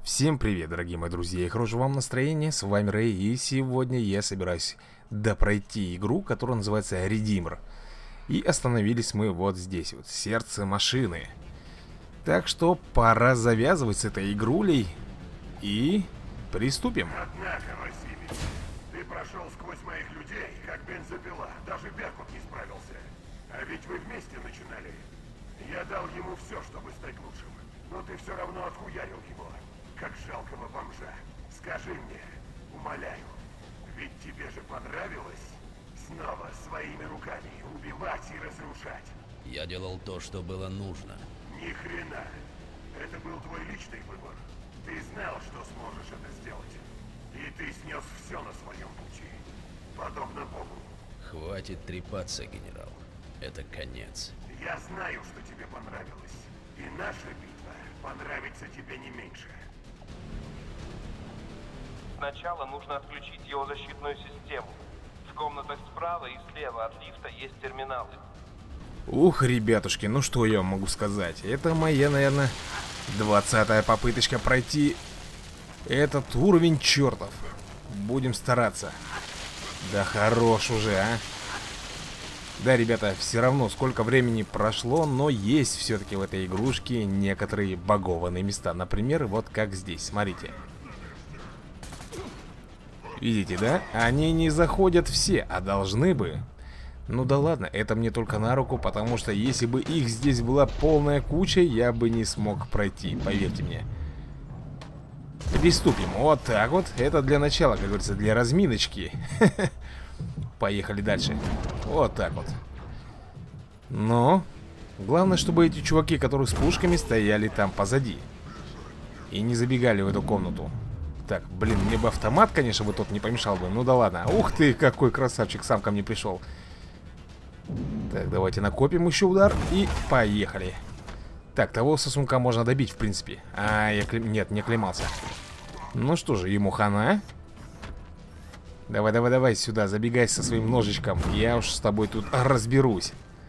Всем привет, дорогие мои друзья, и хорошего вам настроения, с вами Рэй, и сегодня я собираюсь допройти игру, которая называется Redeemer. И остановились мы вот здесь вот, сердце машины. Так что пора завязывать с этой игрулей и приступим. Однако, Василий, ты прошел сквозь моих людей, как бензопила, даже Беркут не справился. А ведь вы вместе начинали. Я дал ему все, чтобы стать лучшим, но ты все равно отхуярил его. Как жалкого бомжа. Скажи мне, умоляю, ведь тебе же понравилось снова своими руками убивать и разрушать? Я делал то, что было нужно. Ни хрена. Это был твой личный выбор. Ты знал, что сможешь это сделать. И ты снес все на своем пути. Подобно Богу. Хватит трепаться, генерал. Это конец. Я знаю, что тебе понравилось. И наша битва понравится тебе не меньше. Сначала нужно отключить его защитную систему. В комнатах справа и слева от лифта есть терминалы. Ух, ребятушки, ну что я вам могу сказать. Это моя, наверное, 20-я попыточка пройти этот уровень чертов. Будем стараться. Да хорош уже, а. Да, ребята, все равно сколько времени прошло, но есть все-таки в этой игрушке некоторые багованные места. Например, вот как здесь, смотрите. Видите, да? Они не заходят все, а должны бы. Ну да ладно, это мне только на руку, потому что если бы их здесь была полная куча, я бы не смог пройти, поверьте мне. Приступим, вот так вот. Это для начала, как говорится, для разминочки. Поехали дальше. Вот так вот. Но главное, чтобы эти чуваки, которые с пушками, стояли там позади и не забегали в эту комнату. Так, блин, мне бы автомат, конечно, бы тот не помешал бы. Ну да ладно. Ух ты, какой красавчик сам ко мне пришел. Так, давайте накопим еще удар и поехали. Так, того сосунка можно добить, в принципе. А, нет, не оклемался. Ну что же, ему хана. Давай, давай, давай сюда, забегай со своим ножичком. Я уж с тобой тут разберусь.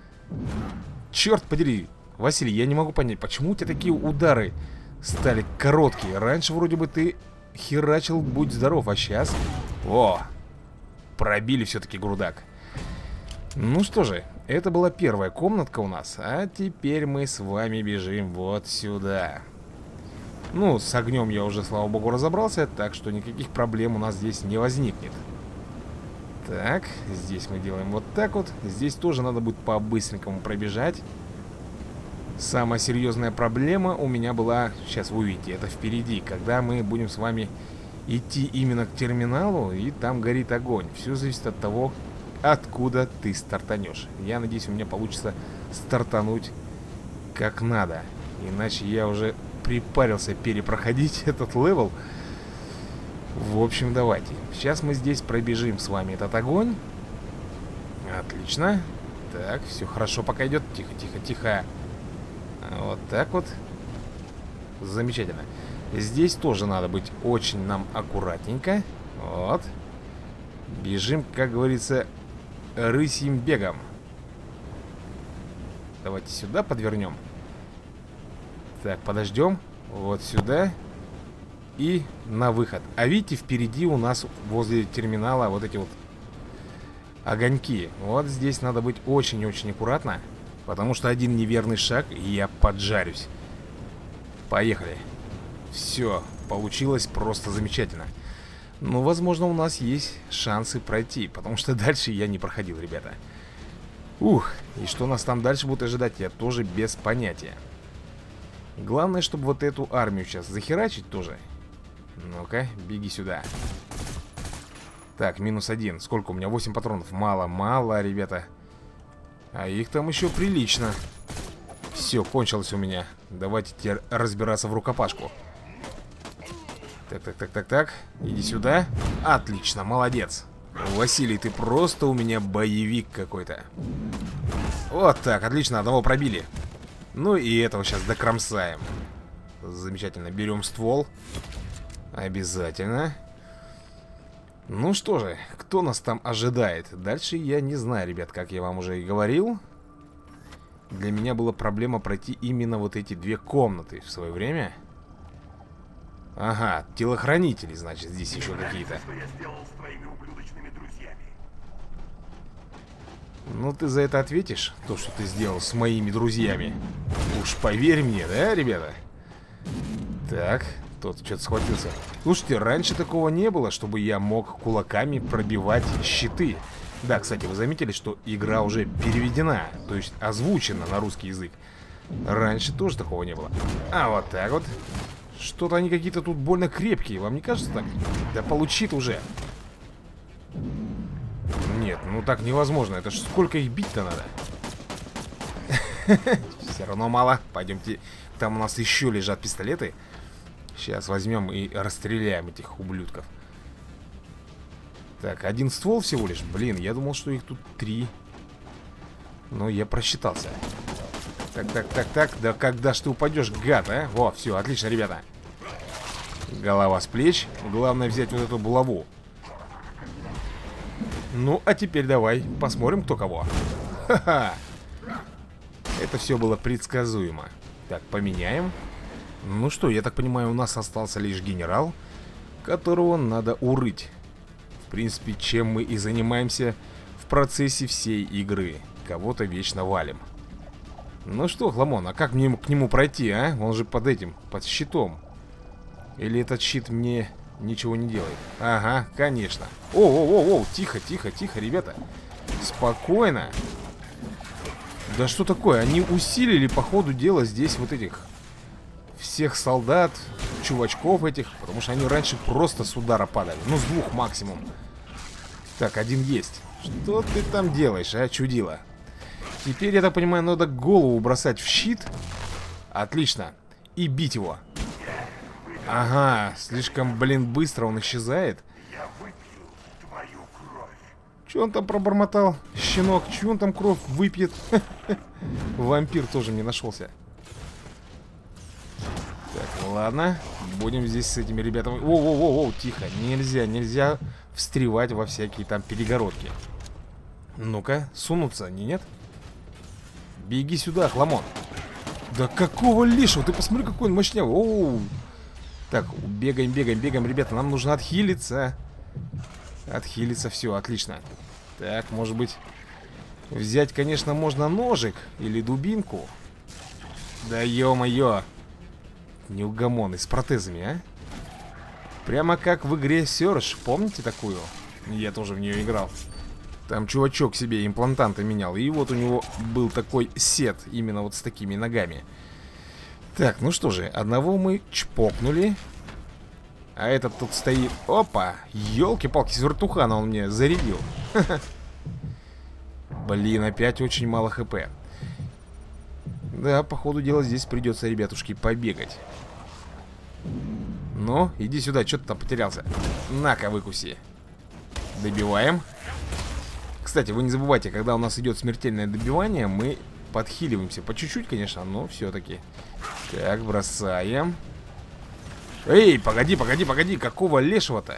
Черт подери, Василий, я не могу понять, почему у тебя такие удары стали короткие. Раньше вроде бы ты херачил, будь здоров, а сейчас... О, пробили все-таки грудак. Ну что же, это была первая комнатка у нас. А теперь мы с вами бежим вот сюда. Ну, с огнем я уже, слава богу, разобрался, так что никаких проблем у нас здесь не возникнет. Так, здесь мы делаем вот так вот. Здесь тоже надо будет по-быстренькому пробежать. Самая серьезная проблема у меня была, сейчас вы увидите, это впереди, когда мы будем с вами идти именно к терминалу, и там горит огонь. Все зависит от того, откуда ты стартанешь. Я надеюсь, у меня получится стартануть как надо. Иначе я уже припарился перепроходить этот левел. В общем, давайте. Сейчас мы здесь пробежим с вами этот огонь. Отлично. Так, все хорошо пока идет. Тихо, тихо, тихо. Вот так вот. Замечательно. Здесь тоже надо быть очень нам аккуратненько. Вот. Бежим, как говорится, рысьим бегом. Давайте сюда подвернем. Так, подождем. Вот сюда. И на выход. А видите, впереди у нас возле терминала вот эти вот огоньки. Вот здесь надо быть очень-очень аккуратно. Потому что один неверный шаг, и я поджарюсь. Поехали. Все, получилось просто замечательно. Но, возможно, у нас есть шансы пройти. Потому что дальше я не проходил, ребята. Ух, и что нас там дальше будет ожидать, я тоже без понятия. Главное, чтобы вот эту армию сейчас захерачить тоже. Ну-ка, беги сюда. Так, -1. Сколько у меня? 8 патронов. Мало, мало, ребята. А их там еще прилично. Все, кончилось у меня. Давайте теперь разбираться в рукопашку. Так, так, так, так, так. Иди сюда. Отлично, молодец. Василий, ты просто у меня боевик какой-то. Вот так, отлично, одного пробили. Ну и этого сейчас докромсаем. Замечательно, берем ствол. Обязательно. Ну что же, кто нас там ожидает? Дальше я не знаю, ребят, как я вам уже и говорил. Для меня была проблема пройти именно вот эти две комнаты в свое время. Ага, телохранители, значит, здесь еще какие-то. Что я сделал с твоими ублюдочными друзьями? Ну, ты за это ответишь? То, что ты сделал с моими друзьями. Уж поверь мне, да, ребята? Так, тот что-то схватился. Слушайте, раньше такого не было, чтобы я мог кулаками пробивать щиты. Да, кстати, вы заметили, что игра уже переведена, то есть озвучена на русский язык. Раньше тоже такого не было. А вот так вот. Что-то они какие-то тут больно крепкие, вам не кажется так? Да получи ты уже. Нет, ну так невозможно. Это ж сколько их бить-то надо? Все равно мало. Пойдемте. Там у нас еще лежат пистолеты. Сейчас возьмем и расстреляем этих ублюдков. Так, один ствол всего лишь. Блин, я думал, что их тут 3. Но я просчитался. Так. Да когда ж ты упадешь, гад, а? Во, все, отлично, ребята. Голова с плеч. Главное взять вот эту булаву. Ну, а теперь давай посмотрим, кто кого. Ха-ха. Это все было предсказуемо. Так, поменяем. Ну что, я так понимаю, у нас остался лишь генерал, которого надо урыть. В принципе, чем мы и занимаемся в процессе всей игры. Кого-то вечно валим. Ну что, Хламон, а как мне к нему пройти, а? Он же под этим, под щитом. Или этот щит мне ничего не делает? Ага, конечно. Оу, тихо, ребята. Спокойно. Да что такое? Они усилили по ходу дела здесь вот этих всех солдат, чувачков этих, потому что они раньше просто с удара падали. Ну, с 2 максимум. Так, один есть. Что ты там делаешь, а, чудило? Теперь, я так понимаю, надо голову бросать в щит. Отлично. И бить его. Ага, слишком, блин, быстро он исчезает. Я выпью твою кровь. Че он там пробормотал? Щенок, че он там кровь выпьет? Вампир тоже мне нашелся. Так, ладно. Будем здесь с этими ребятами. Воу, тихо. Нельзя встревать во всякие там перегородки. Ну-ка, сунуться они, нет? Беги сюда, Хламон. Да какого лишего? Ты посмотри, какой он мощнявый. Оу. Так, бегаем, ребята. Нам нужно отхилиться. Отхилиться, все, отлично. Так, может быть, взять, конечно, можно ножик или дубинку. Да ё-моё. Неугомонный, с протезами, а? Прямо как в игре Surge, помните такую? Я тоже в нее играл. Там чувачок себе имплантанты менял. И вот у него был такой сет, именно вот с такими ногами. Так, ну что же, одного мы чпокнули. А этот тут стоит. Опа, елки-палки, с вертухана он мне зарядил. Блин, опять очень мало хп. Да, по ходу дела здесь придется, ребятушки, побегать. Ну, иди сюда, что ты там потерялся? На-ка, выкуси. Добиваем. Кстати, вы не забывайте, когда у нас идет смертельное добивание, мы подхиливаемся. По чуть-чуть, конечно, но все-таки. Так, бросаем. Эй, погоди, какого лешего-то?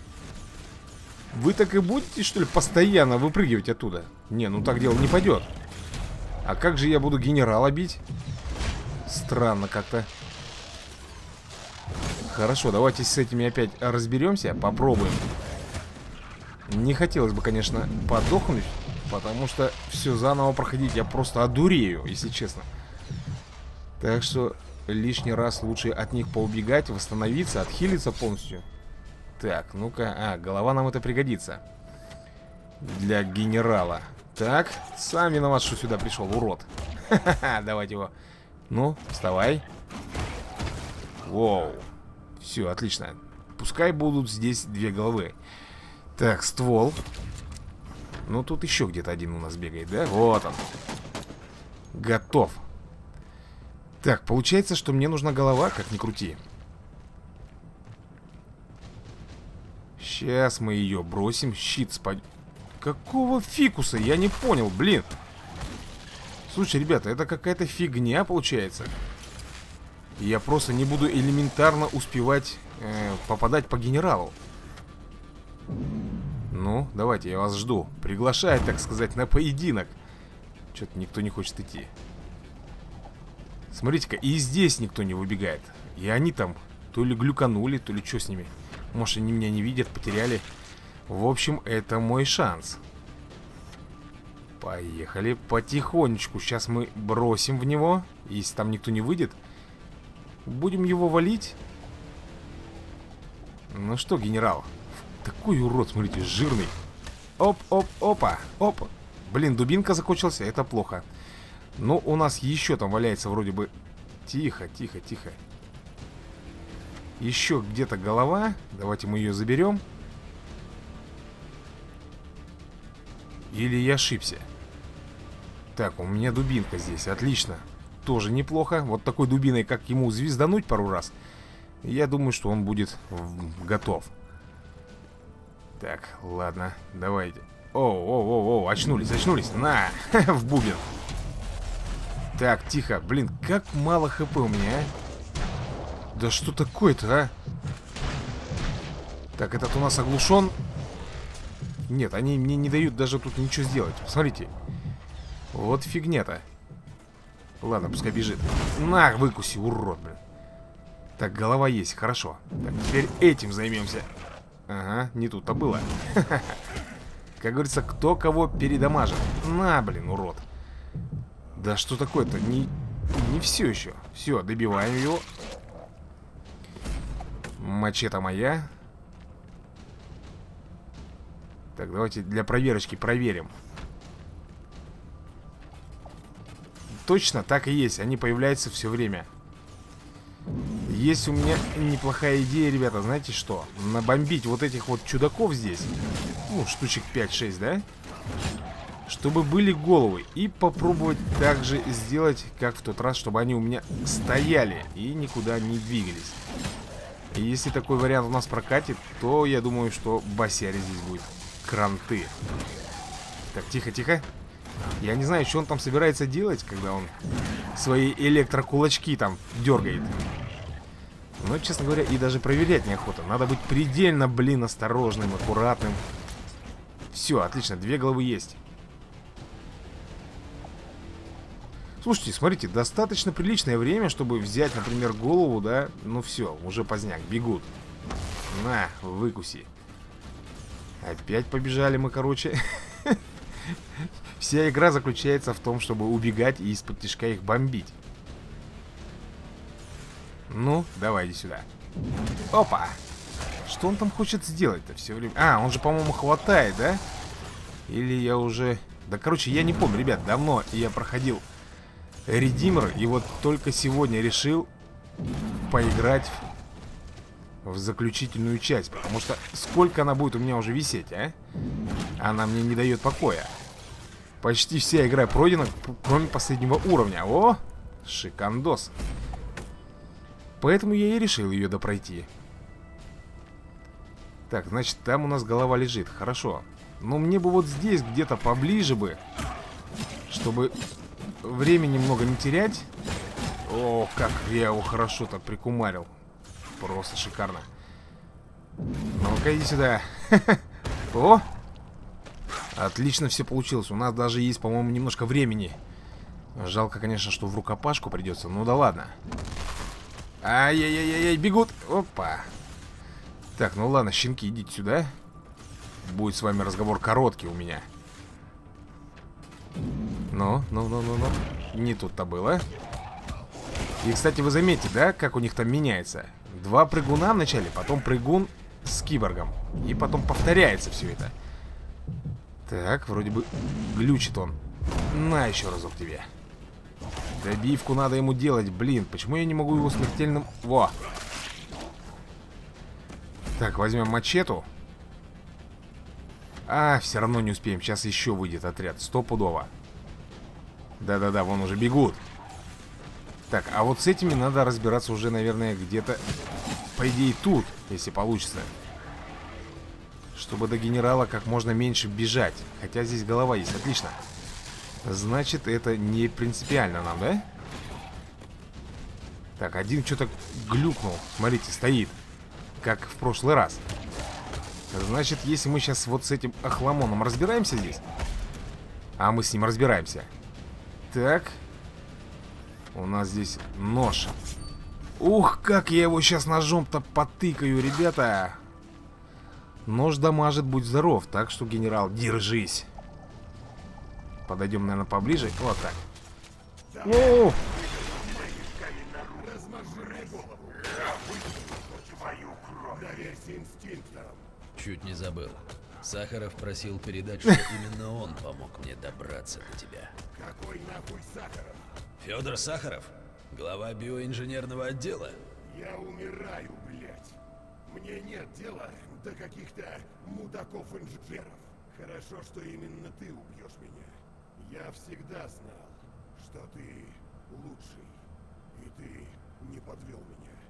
Вы так и будете, что ли, постоянно выпрыгивать оттуда? Не, ну так дело не пойдет. А как же я буду генерала бить? Странно как-то. Хорошо, давайте с этими опять разберемся. Попробуем. Не хотелось бы, конечно, подохнуть, потому что все заново проходить я просто одурею, если честно. Так что лишний раз лучше от них поубегать, восстановиться, отхилиться полностью. Так, ну-ка, голова нам это пригодится. Для генерала. Так, сам виноват, что сюда пришел, урод. Ха-ха-ха, давайте его. Ну, вставай. Воу. Все, отлично. Пускай будут здесь 2 головы. Так, ствол. Ну, тут еще где-то один у нас бегает, да? Вот он. Готов. Так, получается, что мне нужна голова, как ни крути. Сейчас мы ее бросим. Щит спад... Какого фикуса? Я не понял, блин. Слушай, ребята, это какая-то фигня получается. Я просто не буду элементарно успевать попадать по генералу. Ну, давайте, я вас жду. Приглашаю, так сказать, на поединок. Что-то никто не хочет идти. Смотрите-ка, и здесь никто не выбегает. И они там То ли глюканули, то ли что с ними. Может, они меня не видят, потеряли. В общем, это мой шанс. Поехали потихонечку. Сейчас мы бросим в него. Если там никто не выйдет, будем его валить. Ну что, генерал? Такой урод, смотрите, жирный. Оп-оп-опа, оп. Блин, дубинка закончилась, это плохо. Но у нас еще там валяется вроде бы... Тихо, тихо, тихо. Еще где-то голова. Давайте мы ее заберем. Или я ошибся? Так, у меня дубинка здесь, отлично. Тоже неплохо. Вот такой дубиной, как ему звездануть пару раз, я думаю, что он будет готов. Так, ладно, давайте. О, очнулись, очнулись. На, в бубен. Так, тихо. Блин, как мало хп у меня, а? Да что такое-то, а? Так, этот у нас оглушен. Нет, они мне не дают даже тут ничего сделать. Посмотрите. Вот фигня-то. Ладно, пускай бежит. На, выкуси, урод, блин. Так, голова есть, хорошо. Так, теперь этим займемся. Ага, не тут-то было. Как говорится, кто кого передамажит. На, блин, урод. Да что такое-то? Не все еще. Все, добиваем его. Мачете моя. Так, давайте для проверочки проверим. Точно, так и есть. Они появляются все время. Есть у меня неплохая идея, ребята. Знаете что? Набомбить вот этих вот чудаков здесь. Ну, штучек 5-6, да? Чтобы были головы. И попробовать так же сделать, как в тот раз, чтобы они у меня стояли и никуда не двигались. И если такой вариант у нас прокатит, то я думаю, что басяри здесь будет. Кранты. Так, тихо, тихо. Я не знаю, что он там собирается делать, когда он свои электрокулачки там дергает. Но, честно говоря, и даже проверять неохота. Надо быть предельно, блин, осторожным, аккуратным. Все, отлично, 2 головы есть. Слушайте, смотрите, достаточно приличное время, чтобы взять, например, голову, да? Ну все, уже поздняк, бегут. На, выкуси. Опять побежали мы, короче. Вся игра заключается в том, чтобы убегать и из-под тишка их бомбить. Ну, давай, иди сюда. Опа! Что он там хочет сделать-то все время? А, он же, по-моему, хватает, да? Или я уже... Да, короче, я не помню, ребят, давно я проходил Редимер, и вот только сегодня решил поиграть в заключительную часть. Потому что сколько она будет у меня уже висеть, а? Она мне не дает покоя. Почти вся игра пройдена, кроме последнего уровня. О, шикандос. Поэтому я и решил ее допройти. Так, значит, там у нас голова лежит. Хорошо. Но мне бы вот здесь где-то поближе бы, чтобы времени много не терять. О, как я его хорошо-то прикумарил. Просто шикарно. Ну-ка, иди сюда. О! Отлично все получилось. У нас даже есть, по-моему, немножко времени. Жалко, конечно, что в рукопашку придется. Ну да ладно. Ай-яй-яй-яй, бегут. Опа. Так, ну ладно, щенки, идите сюда. Будет с вами разговор короткий у меня. Ну. Не тут-то было. И, кстати, вы заметите, да, как у них там меняется? 2 прыгуна вначале, потом прыгун с киборгом. И потом повторяется все это. Так, вроде бы глючит он. На, еще разок тебе. Добивку надо ему делать, блин. Почему я не могу его смертельным... Во! Так, возьмем мачету. А, все равно не успеем. Сейчас еще выйдет отряд, стопудово. Да-да-да, вон уже бегут. Так, а вот с этими надо разбираться уже, наверное, где-то, по идее, тут, если получится. Чтобы до генерала как можно меньше бежать. Хотя здесь голова есть, отлично. Значит, это не принципиально нам, да? Так, один что-то глюкнул. Смотрите, стоит. Как в прошлый раз. Значит, если мы сейчас вот с этим охламоном разбираемся здесь. А мы с ним разбираемся. Так. У нас здесь нож. Ух, как я его сейчас ножом-то потыкаю, ребята. Нож дамажит, будь здоров. Так что, генерал, держись. Подойдем, наверное, поближе. Вот так. Ну! Чуть не забыл. Сахаров просил передать, что именно он помог мне добраться до тебя. Какой нахуй Сахаров? Федор Сахаров? Глава биоинженерного отдела? Я умираю, блядь. Мне нет дела до каких-то мудаков-инженеров. Хорошо, что именно ты убьешь меня. Я всегда знал, что ты лучший, и ты не подвел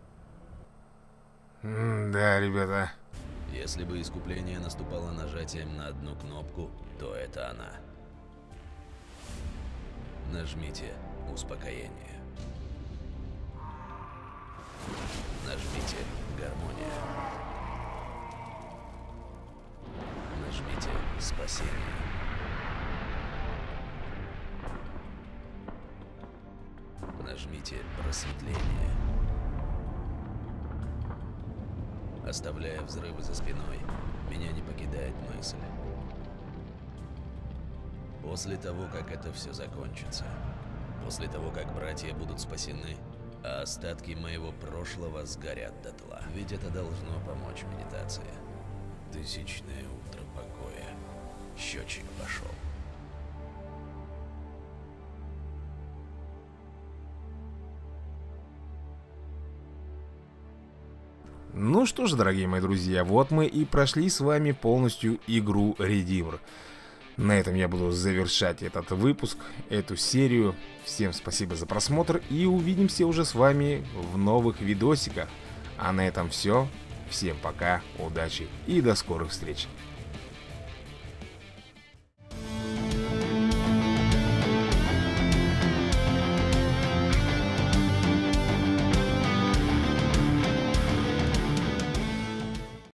меня. Да, ребята. Если бы искупление наступало нажатием на одну кнопку, то это она. Нажмите успокоение. Нажмите гармония. Нажмите спасение. Нажмите просветление. Оставляя взрывы за спиной, меня не покидает мысль. После того, как это все закончится, после того, как братья будут спасены, а остатки моего прошлого сгорят дотла. Ведь это должно помочь медитации. Тысячное утро покоя. Счетчик пошел. Ну что ж, дорогие мои друзья, вот мы и прошли с вами полностью игру Redeemer. На этом я буду завершать этот выпуск, эту серию. Всем спасибо за просмотр и увидимся уже с вами в новых видосиках. А на этом все. Всем пока, удачи и до скорых встреч.